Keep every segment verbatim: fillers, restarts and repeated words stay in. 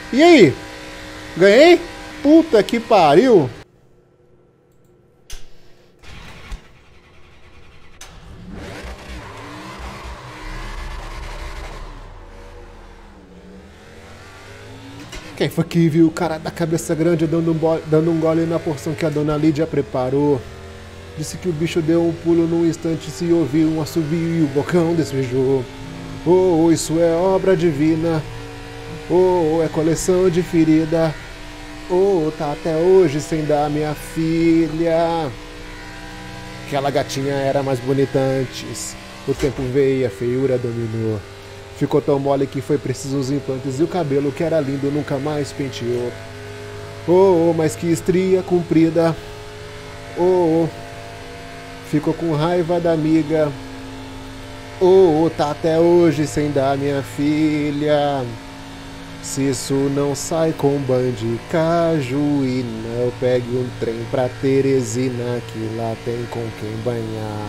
E aí? Ganhei? Puta que pariu! Quem foi que viu o cara da cabeça grande dando um, dando um gole na porção que a dona Lídia preparou? Disse que o bicho deu um pulo num instante se ouviu um assovio e o bocão despejou. Oh, isso é obra divina. Oh, é coleção de ferida. Oh, tá até hoje sem dar minha filha. Aquela gatinha era mais bonita antes. O tempo veio e a feiura dominou. Ficou tão mole que foi preciso os implantes e o cabelo que era lindo nunca mais penteou. Oh, oh, mas que estria comprida. Oh, oh, ficou com raiva da amiga. Oh, oh, tá até hoje sem dar minha filha. Se isso não sai com Bandicajuína, eu pegue um trem pra Teresina, que lá tem com quem banhar.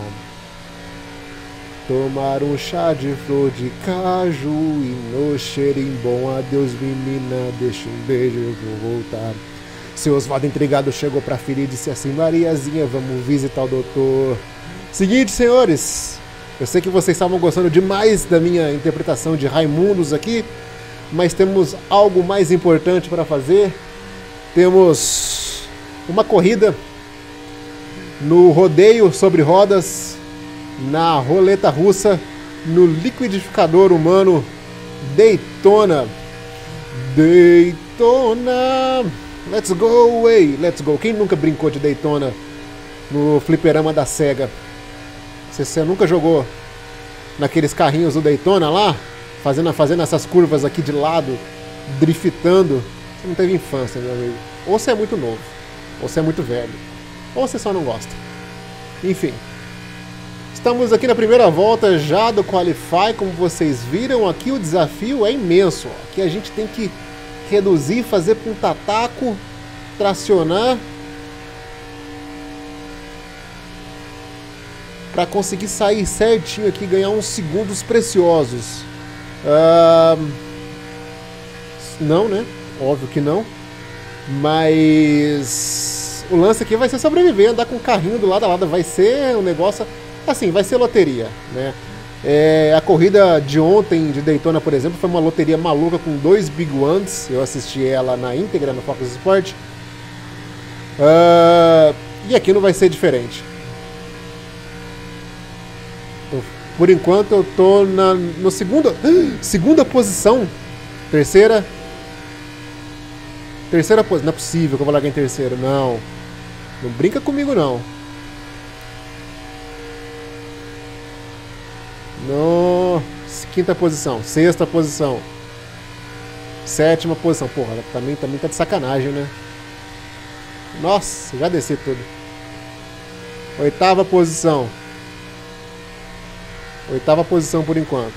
Tomar um chá de flor de caju e no cheirinho bom. Adeus menina, deixa um beijo, eu vou voltar. Seu Osvaldo intrigado chegou pra filha e disse assim: Mariazinha, vamos visitar o doutor. Seguinte, senhores, eu sei que vocês estavam gostando demais da minha interpretação de Raimundos aqui, mas temos algo mais importante para fazer. Temos uma corrida no rodeio sobre rodas, na roleta russa, no liquidificador humano Daytona. Daytona, let's go away, let's go. Quem nunca brincou de Daytona no fliperama da Sega? Se você nunca jogou naqueles carrinhos do Daytona lá, fazendo, fazendo essas curvas aqui de lado, driftando, você não teve infância, meu amigo. Ou você é muito novo, ou você é muito velho, ou você só não gosta. Enfim, estamos aqui na primeira volta já do Qualify. Como vocês viram aqui, o desafio é imenso. Aqui a gente tem que reduzir, fazer punta-taco, tracionar, para conseguir sair certinho aqui e ganhar uns segundos preciosos. Uh, não, né? Óbvio que não. Mas o lance aqui vai ser sobreviver, andar com o carrinho do lado a lado. Vai ser um negócio assim, vai ser loteria, né? É, a corrida de ontem de Daytona, por exemplo, foi uma loteria maluca com dois Big Ones. Eu assisti ela na íntegra no Fox Sport. Uh, e aqui não vai ser diferente. Por enquanto eu tô na no segundo, segunda posição. Terceira. Terceira posição. Não é possível que eu vou largar em terceiro. Não. Não brinca comigo, não. No... Quinta posição. Sexta posição. Sétima posição. Porra, também, também tá de sacanagem, né? Nossa, já desci tudo. Oitava posição. Oitava posição por enquanto.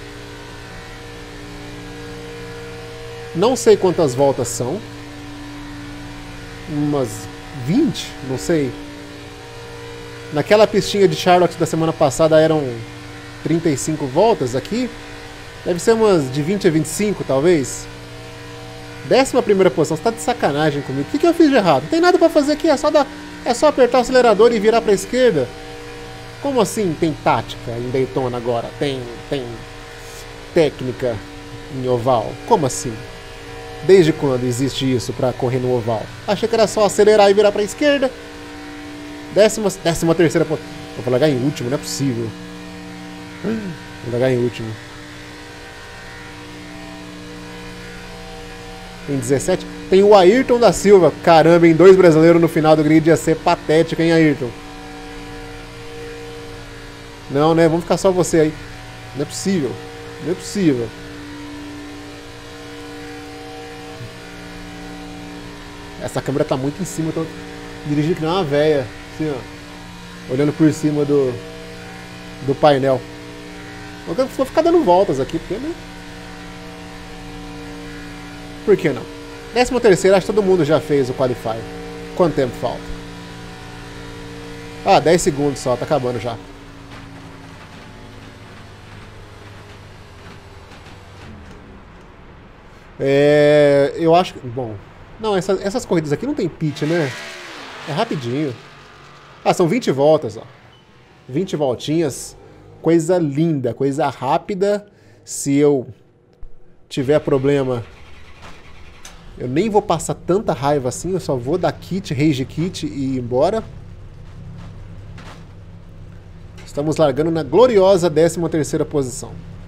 Não sei quantas voltas são. Umas vinte? Não sei. Naquela pistinha de Charlotte da semana passada eram trinta e cinco voltas aqui. Deve ser umas de vinte a vinte e cinco, talvez. Décima primeira posição. Você tá de sacanagem comigo. O que, que eu fiz de errado? Não tem nada pra fazer aqui. É só, dar, é só apertar o acelerador e virar pra esquerda. Como assim tem tática em Daytona agora? Tem, tem técnica em oval? Como assim? Desde quando existe isso pra correr no oval? Achei que era só acelerar e virar pra esquerda. Décima, décima terceira... Eu vou largar em último, não é possível. Vou largar em último. Tem dezessete. Tem o Ayrton da Silva. Caramba, em dois brasileiros no final do grid ia ser patético, hein, Ayrton? Não, né? Vamos ficar só você aí. Não é possível. Não é possível. Essa câmera tá muito em cima. Eu tô dirigindo que nem uma véia. Assim, ó. Olhando por cima do, do painel. Vou ficar dando voltas aqui, porque, né? Por que não? Décima terceira, acho que todo mundo já fez o Qualify. Quanto tempo falta? Ah, dez segundos só, tá acabando já. É, eu acho que... Bom... Não, essa, essas corridas aqui não tem pit, né? É rapidinho. Ah, são vinte voltas, ó. vinte voltinhas. Coisa linda, coisa rápida. Se eu tiver problema, eu nem vou passar tanta raiva assim. Eu só vou dar kit, rage kit e ir embora. Estamos largando na gloriosa décima terceira posição.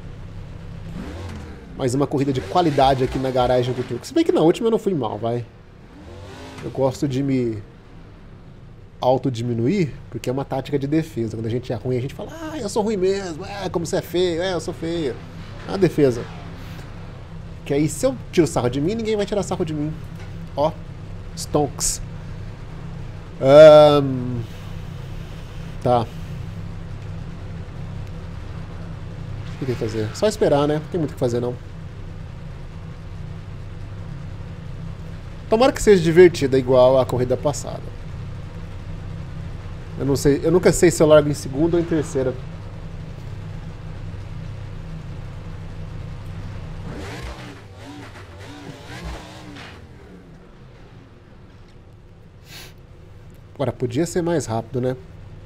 Mais uma corrida de qualidade aqui na garagem do Turco. Se bem que na última eu não fui mal, vai. Eu gosto de me auto-diminuir, porque é uma tática de defesa. Quando a gente é ruim, a gente fala, ah, eu sou ruim mesmo, é, como você é feio, é, eu sou feio. A defesa. Que aí, se eu tiro sarro de mim, ninguém vai tirar sarro de mim. Ó, stonks. Um, tá. O que tem que fazer? Só esperar, né? Não tem muito o que fazer, não. Tomara que seja divertida igual a corrida passada. Eu não sei, eu nunca sei se eu largo em segunda ou em terceira. Agora, podia ser mais rápido, né?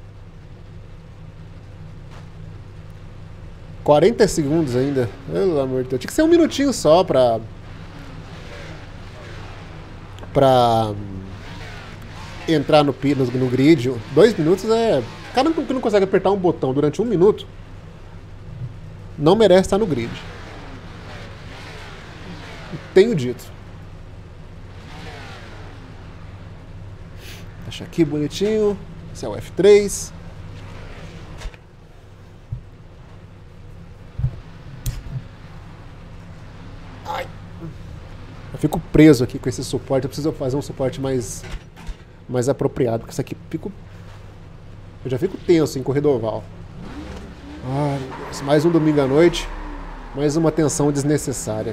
quarenta segundos ainda. Pelo amor de Deus. Tinha que ser um minutinho só pra... Pra... entrar no, no, no grid. Dois minutos é... O cara que não consegue apertar um botão durante um minuto não merece estar no grid. Tenho dito. Deixa aqui bonitinho. Esse é o F três. Ai. Eu fico preso aqui com esse suporte. Eu preciso fazer um suporte mais, mais apropriado. Porque isso aqui fico... Eu já fico tenso em corredor oval. Ai, meu Deus. Mais um domingo à noite. Mais uma tensão desnecessária.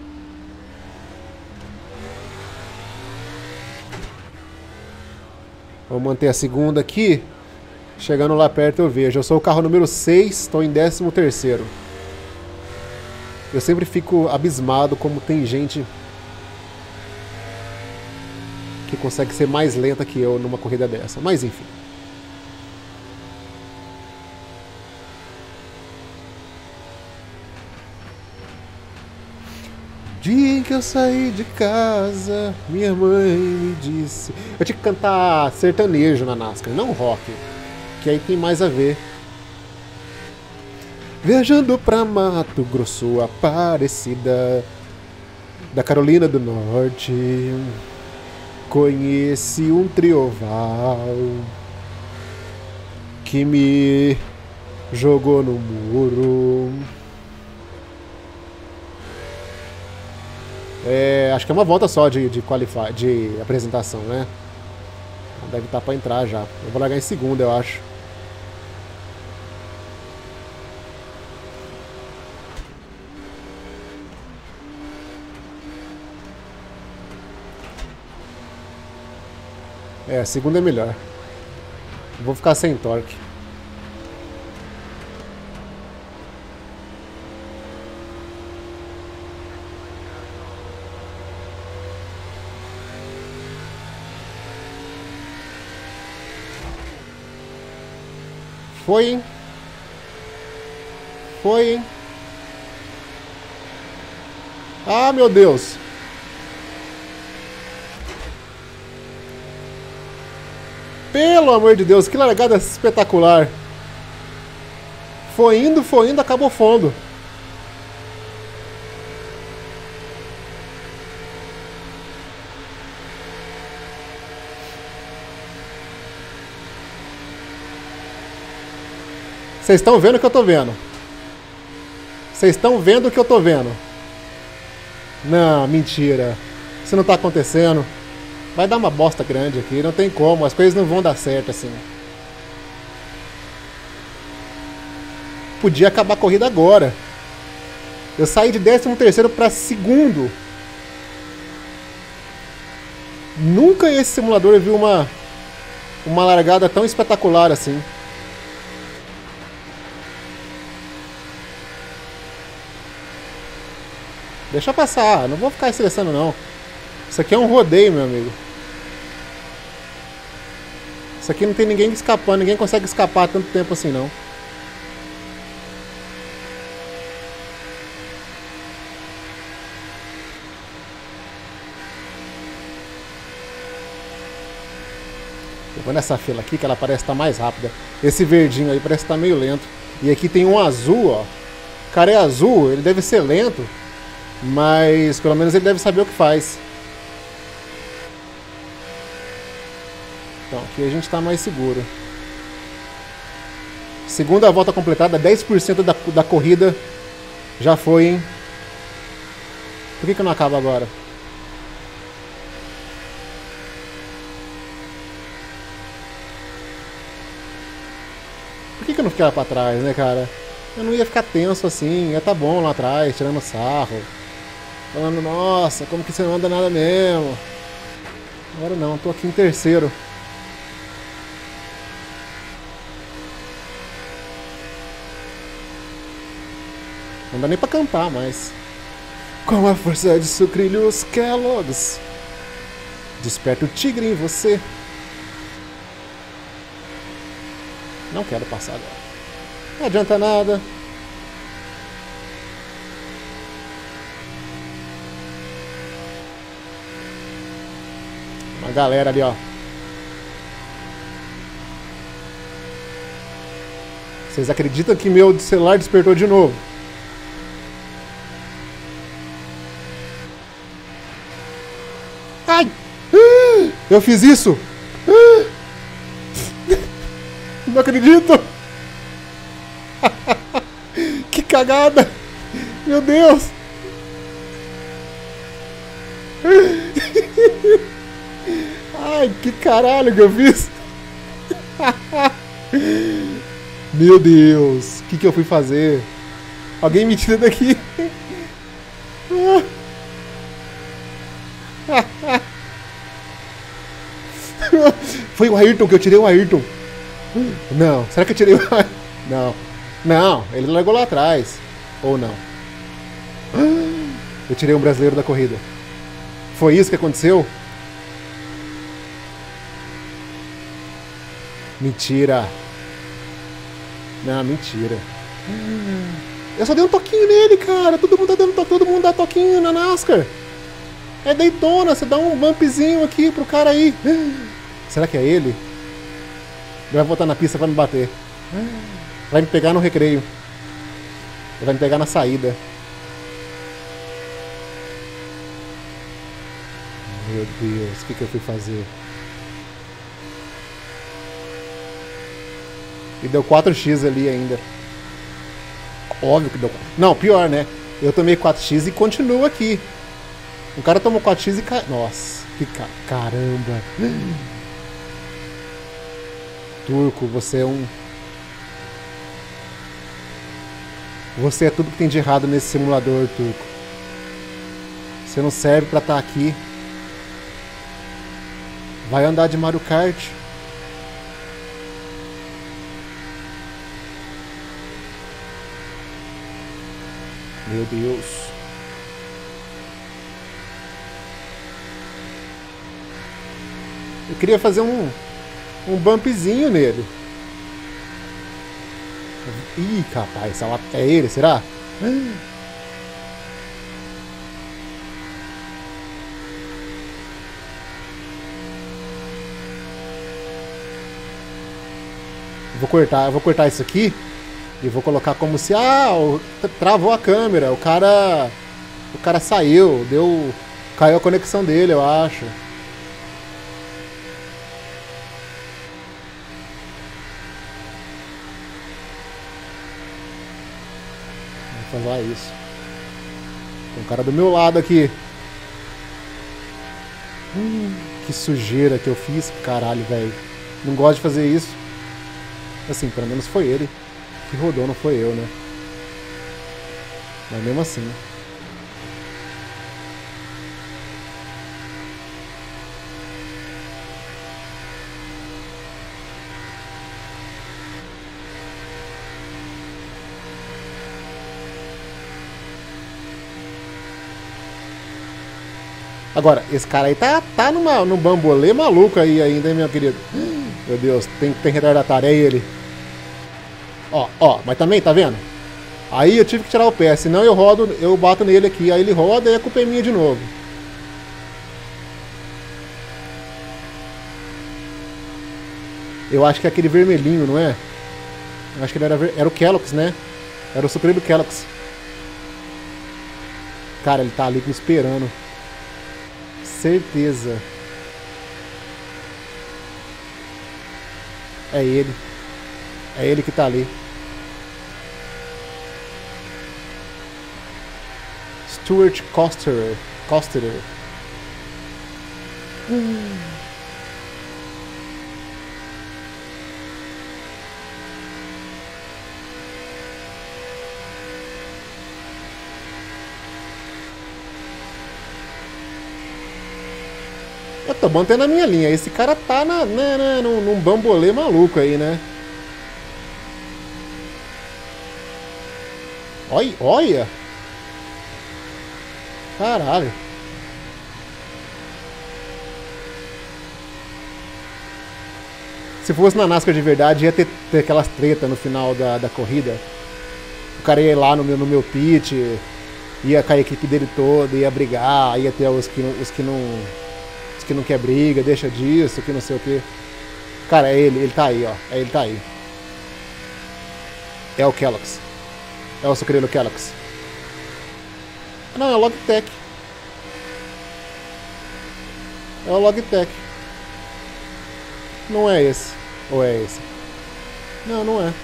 Vou manter a segunda aqui. Chegando lá perto eu vejo. Eu sou o carro número seis, estou em décimo terceiro. Eu sempre fico abismado como tem gente que consegue ser mais lenta que eu numa corrida dessa. Mas enfim. Dia em que eu saí de casa, minha mãe me disse... Eu tinha que cantar sertanejo na NASCAR, não rock. Que aí tem mais a ver. Viajando pra Mato Grosso, Aparecida, da Carolina do Norte, conheci um trioval que me jogou no muro. É, acho que é uma volta só de, de, qualify, de apresentação, né? Deve estar pra entrar já. Eu vou largar em segunda, eu acho. É, a segunda é melhor. Eu vou ficar sem torque. Foi, hein? Foi, hein? Ah, meu Deus! Pelo amor de Deus, que largada espetacular! Foi indo, foi indo, acabou fundo. Vocês estão vendo o que eu tô vendo? Vocês estão vendo o que eu tô vendo? Não, mentira. Isso não tá acontecendo. Vai dar uma bosta grande aqui, não tem como. As coisas não vão dar certo assim. Podia acabar a corrida agora. Eu saí de décimo terceiro para segundo. Nunca esse simulador viu uma, uma largada tão espetacular assim. Deixa passar, não vou ficar estressando não. Isso aqui é um rodeio, meu amigo. Isso aqui não tem ninguém escapando, ninguém consegue escapar tanto tempo assim não. Eu vou nessa fila aqui que ela parece estar mais rápida. Esse verdinho aí parece estar meio lento. E aqui tem um azul, ó. O cara é azul, ele deve ser lento. Mas pelo menos ele deve saber o que faz. Então aqui a gente está mais seguro. Segunda volta completada, dez por cento da, da corrida já foi, hein? Por que que não acaba agora? Por que que eu não fiquei lá pra trás, né, cara? Eu não ia ficar tenso assim, ia tá bom lá atrás, tirando sarro. Falando, nossa, como que você não anda nada mesmo? Agora não, tô aqui em terceiro. Não dá nem pra cantar mais. Com a força de sucrilhos Kellogg's, desperta o tigre em você. Não quero passar agora. Não adianta nada. Uma galera ali, ó. Vocês acreditam que meu celular despertou de novo? Ai! Eu fiz isso! Não acredito! Que cagada! Meu Deus! Ai, que caralho que eu fiz! Meu Deus! O que que eu fui fazer? Alguém me tira daqui! Foi o Ayrton que eu tirei o Ayrton! Não, será que eu tirei o Ayrton? Não, não, ele largou lá atrás. Ou não? Eu tirei um brasileiro da corrida. Foi isso que aconteceu? Mentira. Não, mentira. Eu só dei um toquinho nele, cara. Todo mundo tá dando to... todo mundo dá toquinho na NASCAR. É Daytona, você dá um bumpzinho aqui pro cara aí. Será que é ele? Ele vai voltar na pista pra me bater. Vai me pegar no recreio. Ele vai me pegar na saída. Meu Deus, o que que eu fui fazer? E deu quatro x ali ainda. Óbvio que deu. Não, pior, né? Eu tomei quatro x e continuo aqui. O cara tomou quatro x e cai. Nossa, que ca... caramba. Turco, você é um. Você é tudo que tem de errado nesse simulador, Turco. Você não serve pra estar aqui. Vai andar de Mario Kart. Meu Deus. Eu queria fazer um um bumpzinho nele. Ih, capaz, é ele, será? Vou cortar, eu vou cortar isso aqui e vou colocar como se ah, travou a câmera, o cara o cara saiu, deu caiu a conexão dele, eu acho. Vou fazer isso. Tem um cara do meu lado aqui. Hum, que sujeira que eu fiz, caralho, velho. Não gosto de fazer isso. Assim, pelo menos foi ele que rodou, não foi eu, né? Mas mesmo assim. Agora, esse cara aí tá, tá numa, num bambolê maluco aí ainda, hein, meu querido? Meu Deus, tem, tem retardatário, é ele. Ó, ó, mas também, tá vendo? Aí eu tive que tirar o pé, senão eu rodo, eu bato nele aqui, aí ele roda e a culpa é minha de novo. Eu acho que é aquele vermelhinho, não é? Eu acho que ele era, ver... era o Kellogg's, né? Era o sucrilho Kellogg's. Cara, ele tá ali me esperando. Certeza. É ele. É ele que tá ali. Stuart Costerer. Costerer. Hum. Eu tô mantendo a minha linha. Esse cara tá na, na, na, num, num bambolê maluco aí, né? Olha, olha! Caralho! Se fosse na NASCAR de verdade, ia ter, ter aquelas tretas no final da, da corrida. O cara ia lá no meu, no meu pit, ia com a equipe dele toda, ia brigar, ia ter os que, os que não... que não quer briga, deixa disso, que não sei o que. Cara, é ele, ele tá aí, ó. É ele tá aí. É o Kellogg's. É o sucrilho Kellogg's. Não, é o Logitech. É o Logitech. Não é esse. Ou é esse? Não, não é.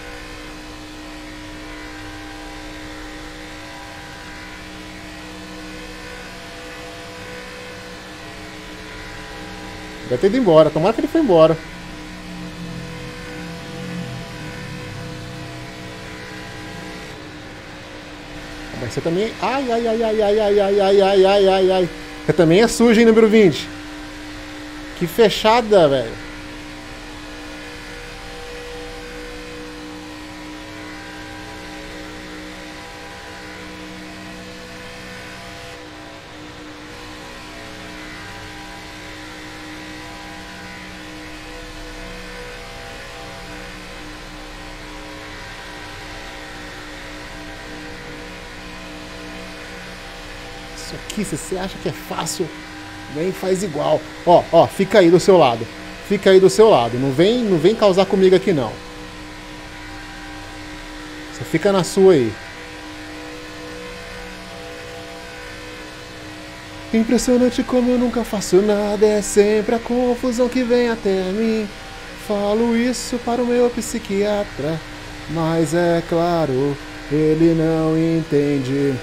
Deve ter ido embora. Tomara que ele foi embora. Mas você também... Ai, ai, ai, ai, ai, ai, ai, ai, ai, ai, ai, ai. Você também é sujo, hein, número vinte. Que fechada, velho. Isso aqui, se você acha que é fácil, vem e faz igual. Ó, ó, fica aí do seu lado. Fica aí do seu lado. Não vem, não vem causar comigo aqui, não. Você fica na sua aí. Impressionante como eu nunca faço nada. É sempre a confusão que vem até mim. Falo isso para o meu psiquiatra, mas é claro, ele não entende.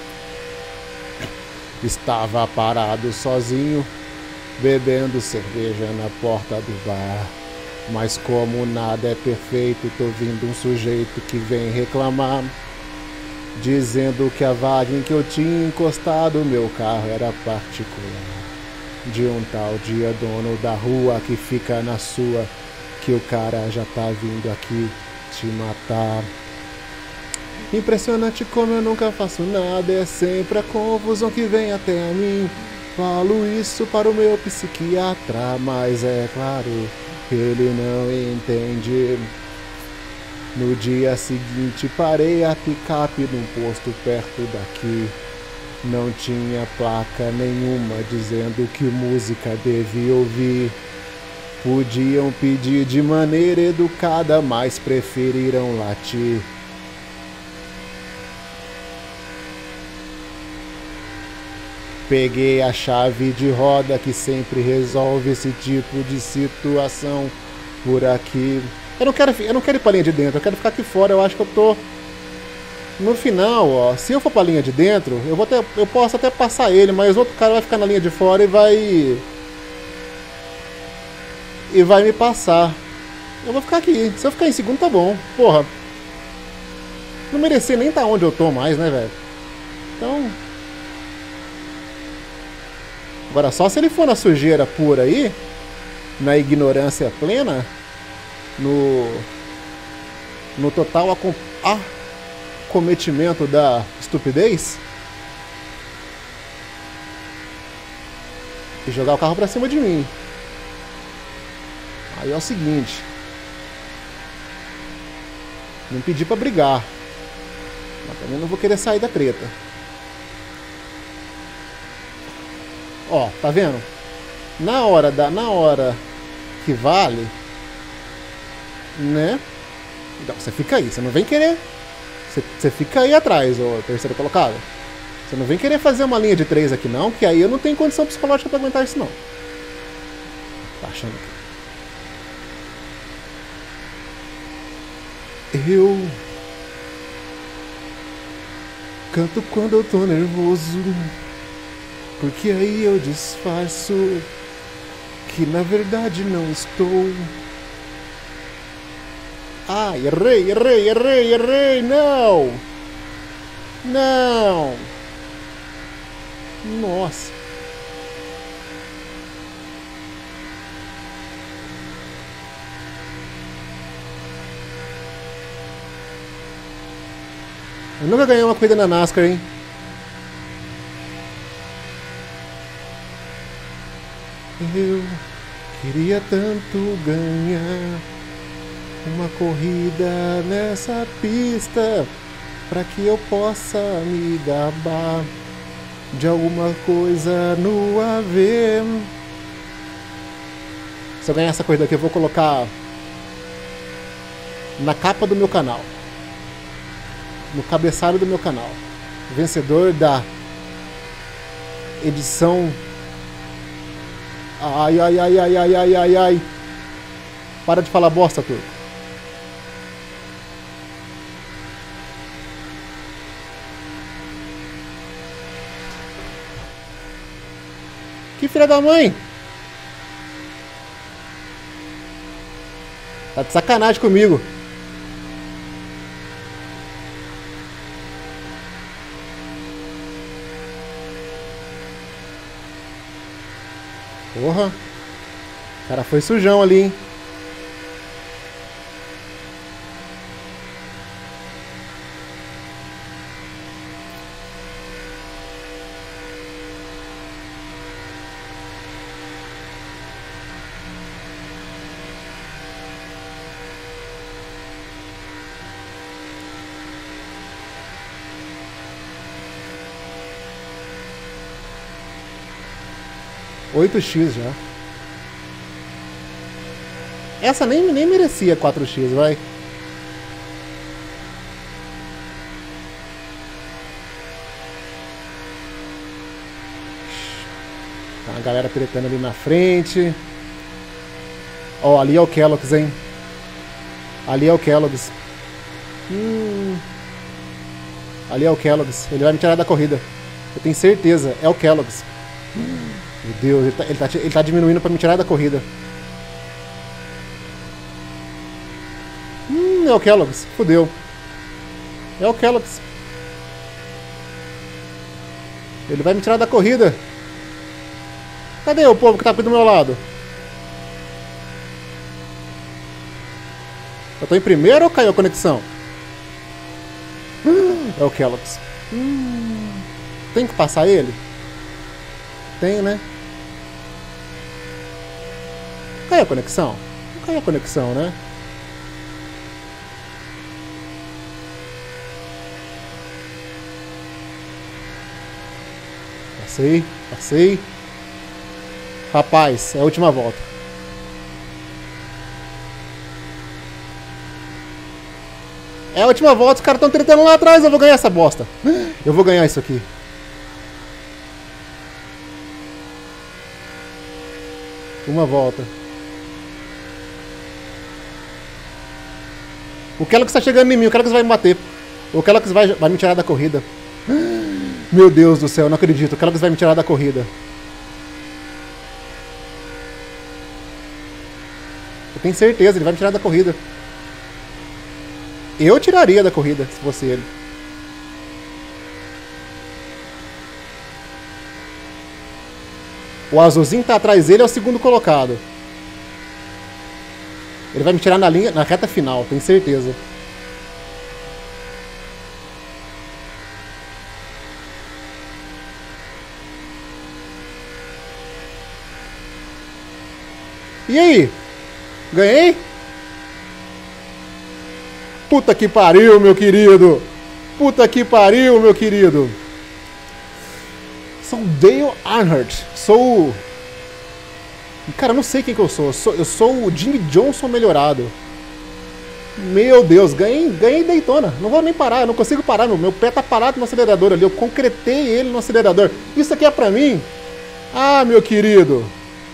Estava parado sozinho, bebendo cerveja na porta do bar. Mas como nada é perfeito, tô vendo um sujeito que vem reclamar, dizendo que a vaga em que eu tinha encostado meu carro era particular, de um tal dia dono da rua que fica na sua, que o cara já tá vindo aqui te matar. Impressionante como eu nunca faço nada, é sempre a confusão que vem até mim. Falo isso para o meu psiquiatra, mas é claro, ele não entende. No dia seguinte parei a picape num posto perto daqui. Não tinha placa nenhuma dizendo que música devia ouvir. Podiam pedir de maneira educada, mas preferiram latir. Peguei a chave de roda que sempre resolve esse tipo de situação por aqui. Eu não quero, eu não quero ir pra linha de dentro, eu quero ficar aqui fora. Eu acho que eu tô no final, ó. Se eu for pra linha de dentro, eu, vou até, eu posso até passar ele, mas o outro cara vai ficar na linha de fora e vai... E vai me passar. Eu vou ficar aqui. Se eu ficar em segundo, tá bom. Porra. Não merecer nem tá onde eu tô mais, né, velho? Então... Agora, só se ele for na sujeira pura aí, na ignorância plena, no, no total acometimento da estupidez, e jogar o carro pra cima de mim. Aí é o seguinte. Não pedi pra brigar. Mas também não vou querer sair da treta. Ó, tá vendo? Na hora da, na hora que vale, né? Então você fica aí, você não vem querer. Você, você fica aí atrás, ô terceiro colocado. Você não vem querer fazer uma linha de três aqui não, que aí eu não tenho condição psicológica pra aguentar isso não. Tá achando que... Eu canto quando eu tô nervoso, porque aí eu disfarço que na verdade não estou. Ai, errei, errei, errei, errei, não! Não! Nossa! Eu nunca ganhei uma corrida na NASCAR, hein? Eu queria tanto ganhar uma corrida nessa pista para que eu possa me gabar de alguma coisa no A V. Se eu ganhar essa corrida aqui, eu vou colocar na capa do meu canal, no cabeçalho do meu canal, vencedor da edição. Ai, ai, ai, ai, ai, ai, ai, ai. Para de falar bosta, turco. Que filha da mãe! Tá de sacanagem comigo. Porra. O cara foi sujão ali, hein? oito x já. Essa nem, nem merecia quatro x, vai. Tá a galera tretando ali na frente. Ó, ali é o Kellogg's, hein? Ali é o Kellogg's. Hum. Ali é o Kellogg's. Ele vai me tirar da corrida. Eu tenho certeza. É o Kellogg's. Hum. Meu Deus, ele tá, ele, tá, ele tá diminuindo pra me tirar da corrida. Hum, é o Kellogg's. Fudeu. É o Kellogg's. Ele vai me tirar da corrida. Cadê o povo que tá aqui do meu lado? Eu tô em primeiro ou caiu a conexão? Hum, é o Kellogg's. Hum, tem que passar ele? Tem, né? Caiu a conexão? Não caiu a conexão, né? Passei, passei. Rapaz, é a última volta. É a última volta, os caras estão tretando lá atrás. Eu vou ganhar essa bosta. Eu vou ganhar isso aqui. Uma volta. O Kellogg's está chegando em mim. O Kellogg's vai me bater. O Kellogg's vai, vai me tirar da corrida. Meu Deus do céu, eu não acredito. O Kellogg's vai me tirar da corrida. Eu tenho certeza, ele vai me tirar da corrida. Eu tiraria da corrida, se fosse ele. O azulzinho que tá atrás dele é o segundo colocado. Ele vai me tirar na linha, na reta final, tenho certeza. E aí? Ganhei? Puta que pariu, meu querido! Puta que pariu, meu querido! Sou Dale Earnhardt. Sou... Cara, eu não sei quem que eu sou. Eu sou, eu sou o Jimmy Johnson melhorado. Meu Deus, ganhei, ganhei Daytona. Não vou nem parar, eu não consigo parar. Meu, meu pé tá parado no acelerador ali. Eu concretei ele no acelerador. Isso aqui é pra mim? Ah, meu querido.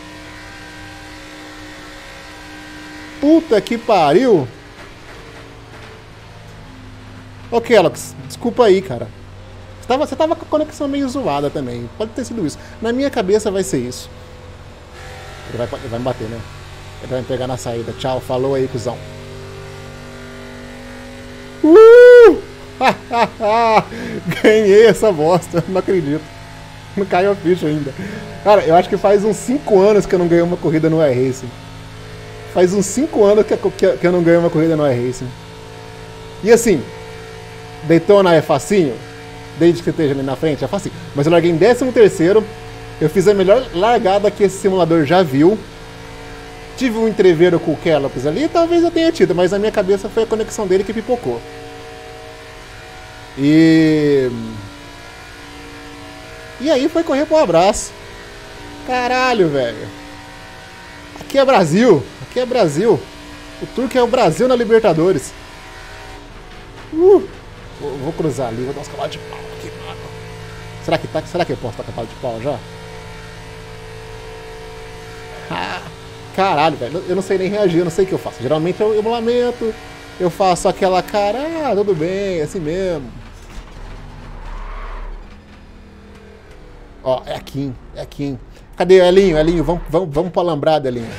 Puta que pariu. Ô, Kellogg's, desculpa aí, cara. Você tava, você tava com a conexão meio zoada também. Pode ter sido isso. Na minha cabeça vai ser isso. Ele vai, ele vai me bater, né? Ele vai me pegar na saída. Tchau, falou aí, cuzão. Uh! Ganhei essa bosta, não acredito. Não caiu a ficha ainda. Cara, eu acho que faz uns cinco anos que eu não ganhei uma corrida no iRacing. Faz uns cinco anos que, que, que eu não ganhei uma corrida no iRacing. E assim, Daytona é facinho, desde que você esteja ali na frente, é facinho. Mas eu larguei em décimo terceiro, eu fiz a melhor largada que esse simulador já viu. Tive um entreveiro com o Kellogg's ali, talvez eu tenha tido, mas na minha cabeça foi a conexão dele que pipocou. E... E aí foi correr pro abraço. Caralho, velho. Aqui é Brasil, aqui é Brasil. O Turco é o Brasil na Libertadores. Uh, vou, vou cruzar ali, vou dar uns cavalos de pau aqui, mano. Será que, tá, será que eu posso dar cavalo de pau já? Ah, caralho, velho, eu não sei nem reagir, eu não sei o que eu faço. Geralmente eu, eu lamento, eu faço aquela cara, ah, tudo bem, é assim mesmo. Ó, é aqui, é aqui. Cadê o Elinho, Elinho? Vamos, vamos, vamos pra Alambrada, Elinho.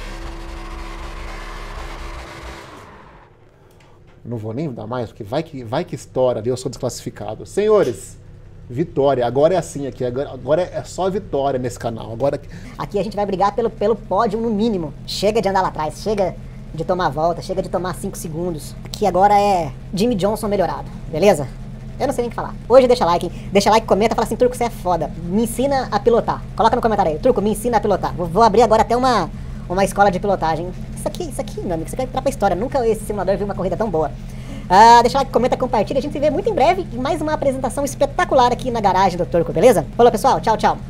Não vou nem dar mais, porque vai que, vai que estoura ali, eu sou desclassificado. Senhores, vitória. Agora é assim aqui, agora, agora é só vitória nesse canal. Agora... Aqui a gente vai brigar pelo, pelo pódio no mínimo. Chega de andar lá atrás, chega de tomar volta, chega de tomar cinco segundos. Aqui agora é Jimmy Johnson melhorado, beleza? Eu não sei nem o que falar. Hoje deixa like, hein? Deixa like, comenta, fala assim, Turco, você é foda. Me ensina a pilotar. Coloca no comentário aí, Turco, me ensina a pilotar. Vou, vou abrir agora até uma, uma escola de pilotagem. Isso aqui, isso aqui, meu amigo, isso aqui vai entrar pra história. Nunca esse simulador viu uma corrida tão boa. Ah, deixa like, comenta, compartilha. A gente se vê muito em breve em mais uma apresentação espetacular aqui na garagem do Turco, beleza? Falou, pessoal. Tchau, tchau.